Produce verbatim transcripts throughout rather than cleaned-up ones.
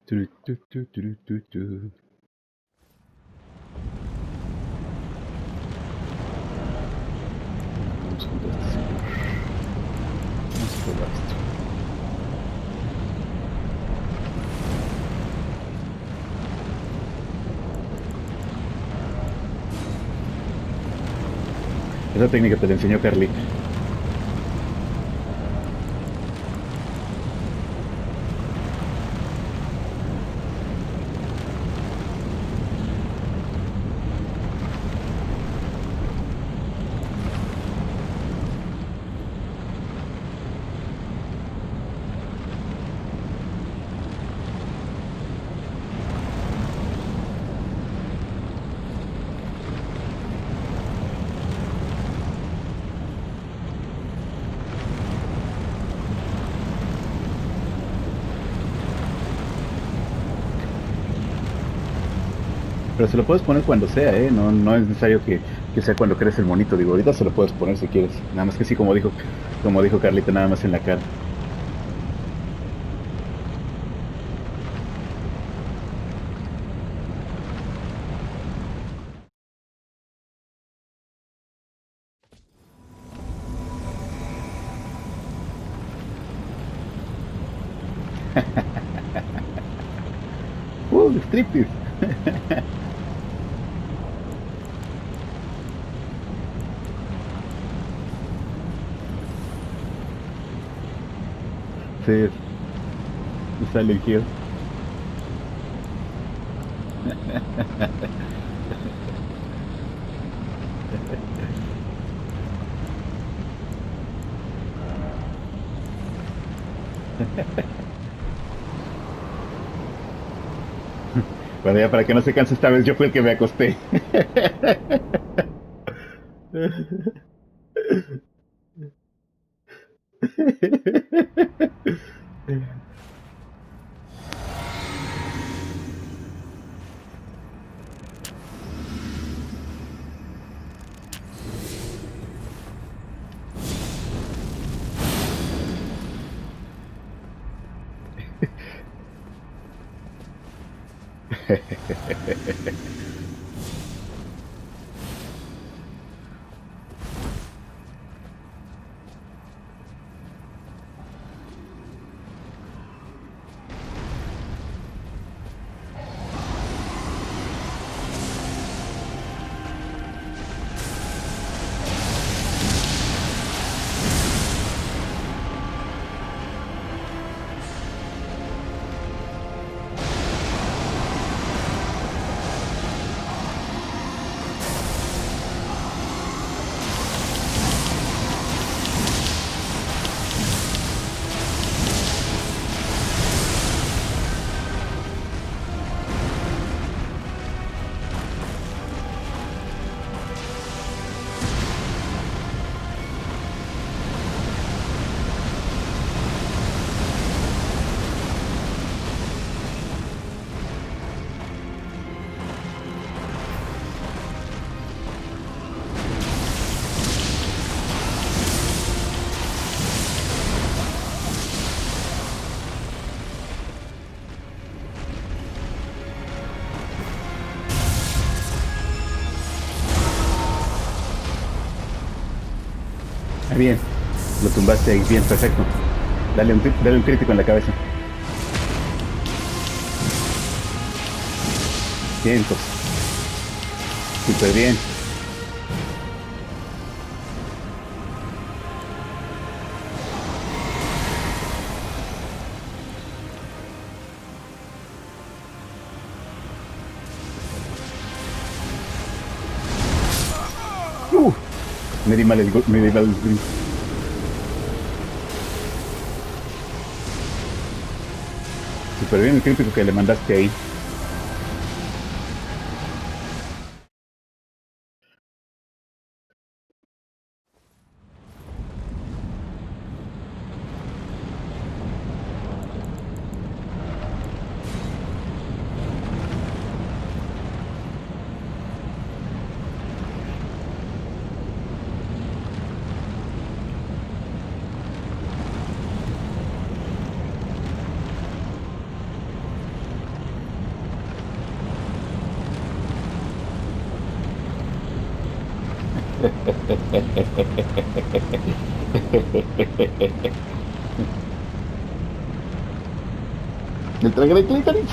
Tu, tu, tu, tu, tu, tu. Vamos contra este señor. Vamos a probar esto. Esa técnica te la enseñó Carlita. Pero se lo puedes poner cuando sea, ¿eh? No, no es necesario que, que sea cuando crees el monito. Digo, ahorita se lo puedes poner si quieres. Nada más que sí, como dijo, como dijo Carlita, nada más en la cara. ¡Uh, striptease! Sí, es Silent Hill. Bueno, ya para que no se canse esta vez, yo fui el que me acosté. Ah, bien, lo tumbaste ahí, bien, perfecto. Dale un, dale un crítico en la cabeza. Cientos. Súper bien. Uh, me di mal el, me di mal el... Súper bien el crítico que le mandaste ahí. El traje de clítoris.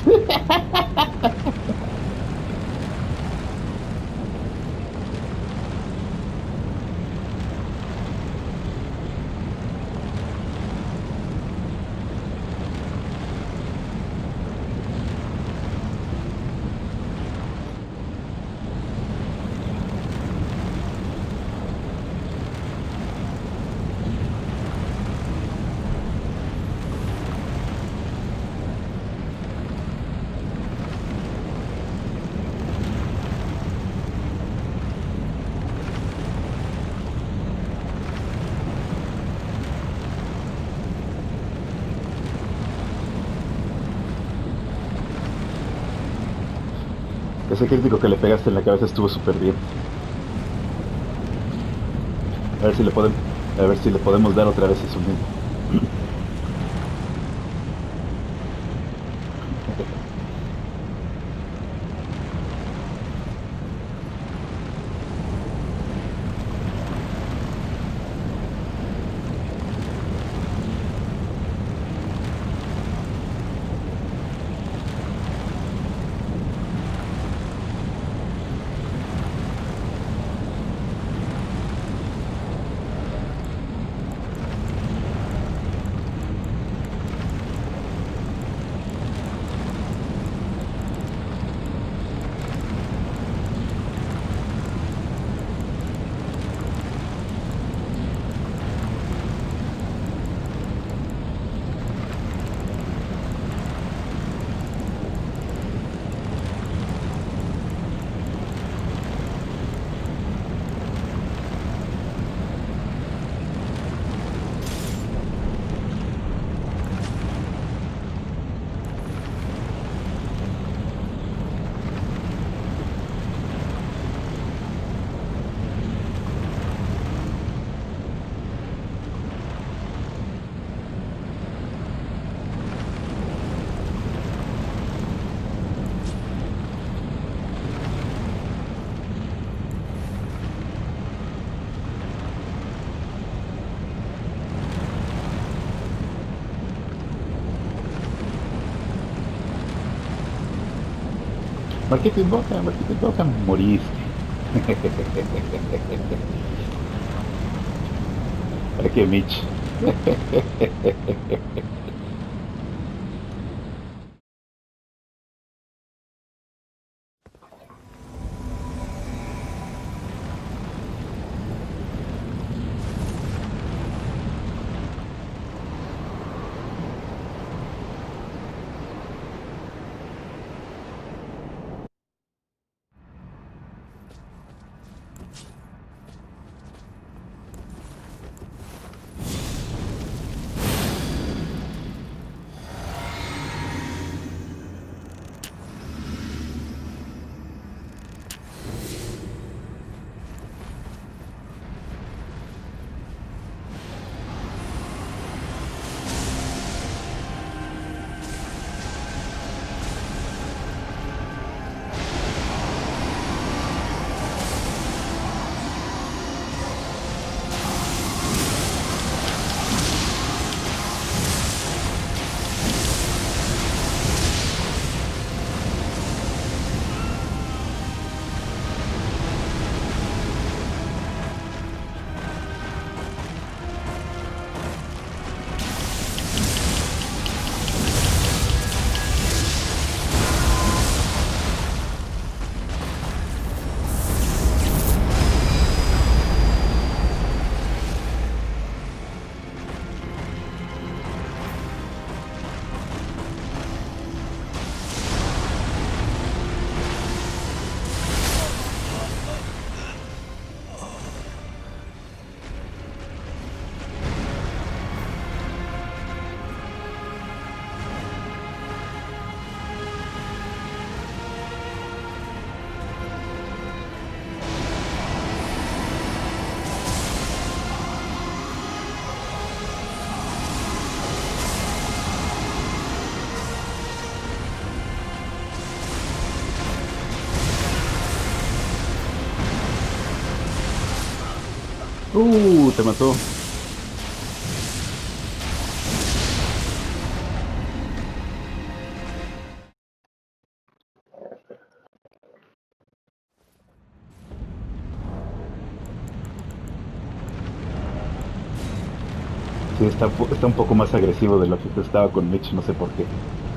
Ese crítico que le pegaste en la cabeza estuvo súper bien. A ver si le podemos, a ver si le podemos dar otra vez eso mismo. Marquito en boca, Marquito en boca, moriste. ¿Para qué, Mitch? Uh, te mató. Sí, está, está un poco más agresivo de lo que estaba con Mitch, no sé por qué.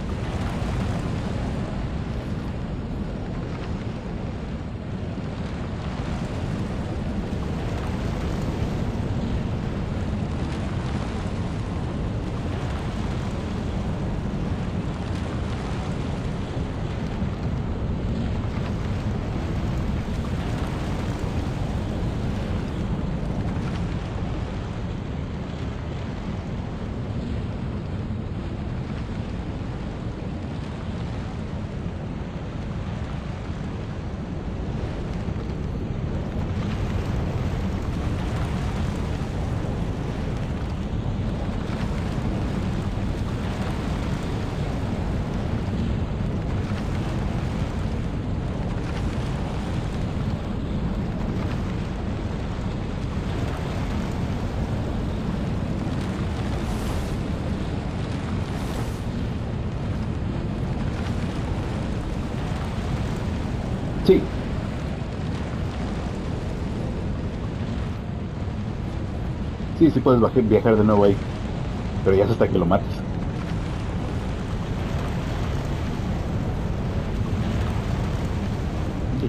Sí, sí, sí puedes bajar- viajar de nuevo ahí, pero ya es hasta que lo mates. Sí.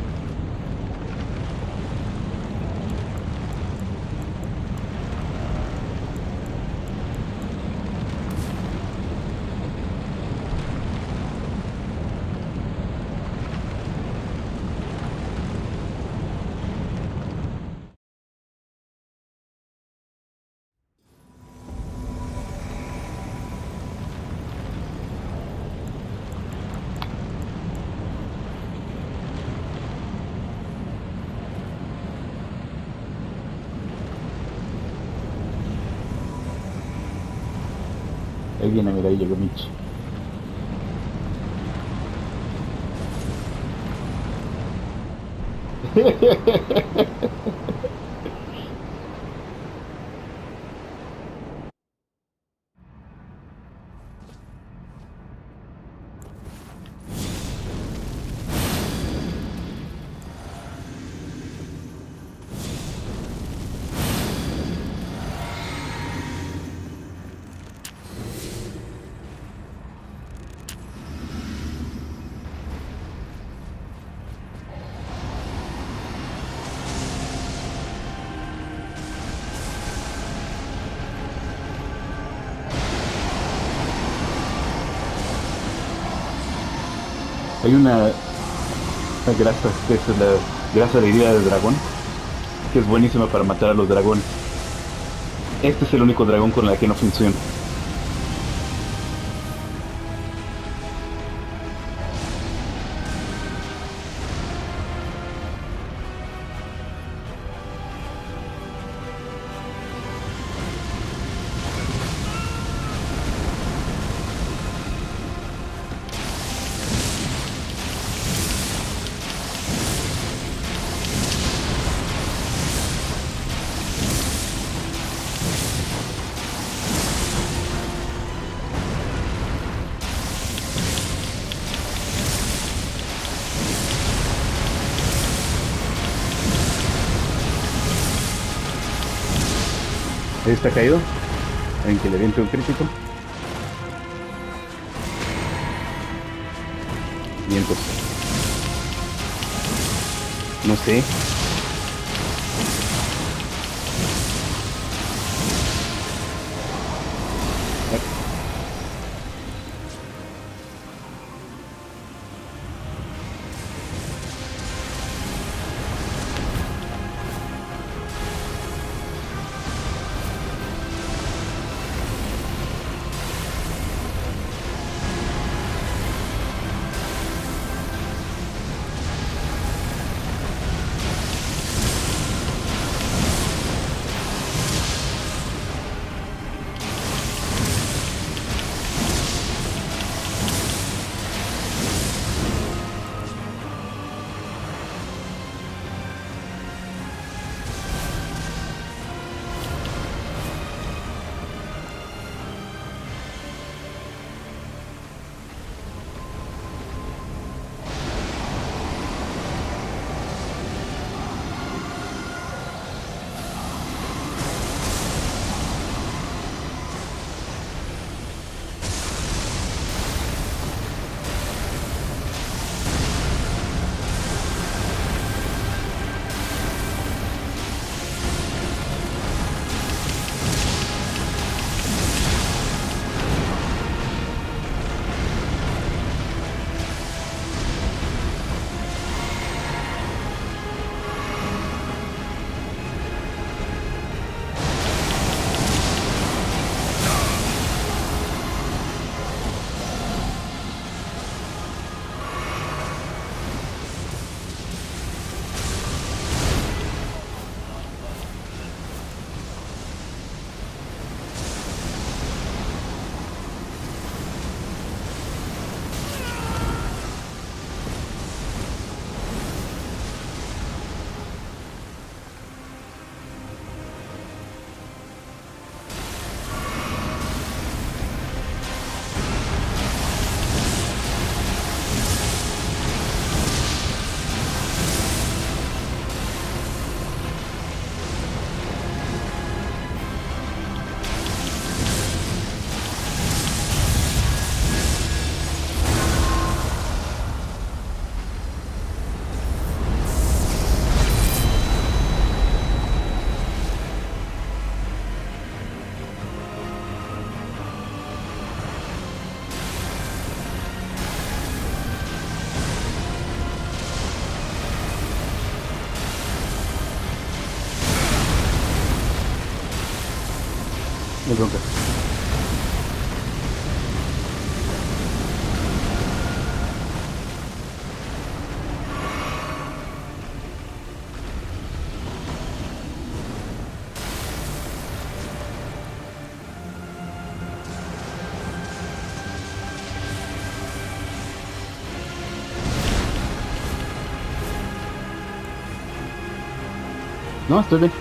Ahí viene, mira, ahí llegó Mitch. Hay una, una grasa, que es la grasa de herida de dragón, que es buenísima para matar a los dragones. Este es el único dragón con la que no funciona. Ahí está caído. En que le viente un crítico. Vientos. No sé. No hay bronca. No, estoy bien.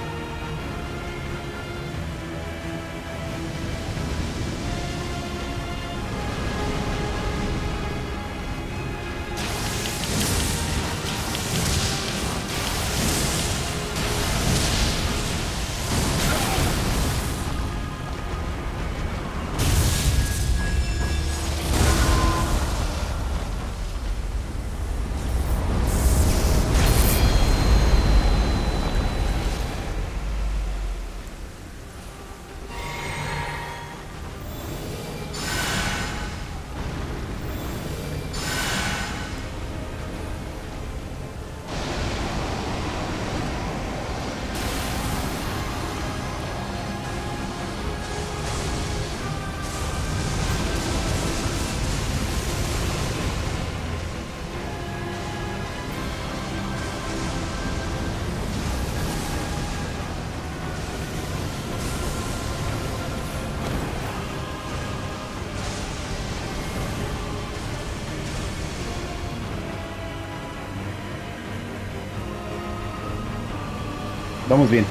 Vamos bien.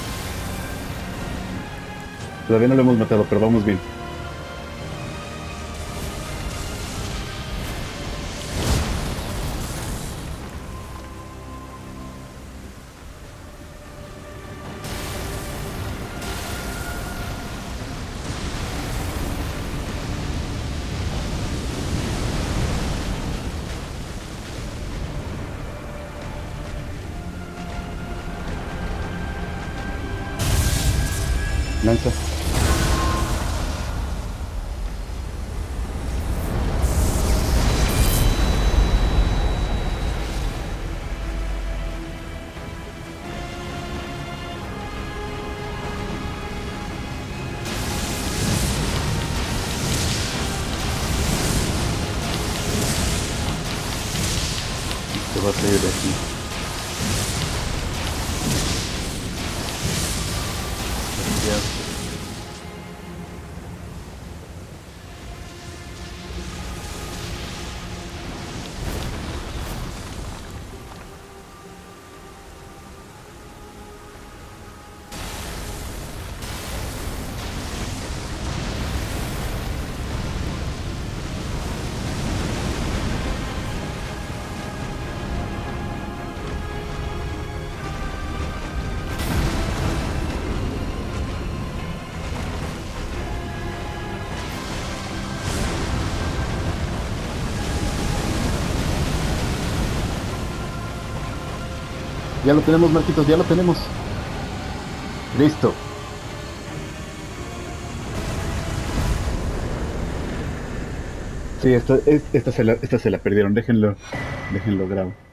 Todavía no lo hemos matado, pero vamos bien. Lanza. Se va a salir de aquí. Ya. Ya lo tenemos, Marquitos, ya lo tenemos. Listo. Sí, esta, es- esta, se la, esta se la perdieron. Déjenlo, déjenlo grabo.